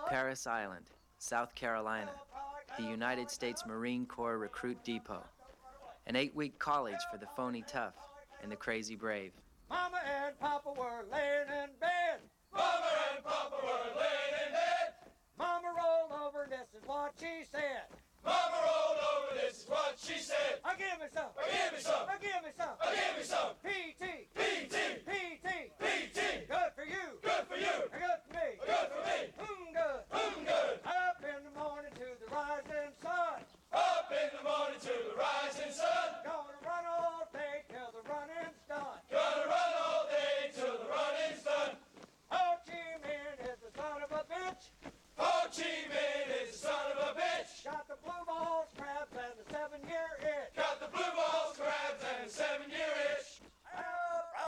Parris Island, South Carolina, the United States Marine Corps Recruit Depot. An 8-week college for the phony tough and the crazy brave. Mama and Papa were laying in bed. Mama and Papa were laying in bed. Mama rolled over, this is what she said. Mama rolled over, this is what she said. Give me some. Give me some.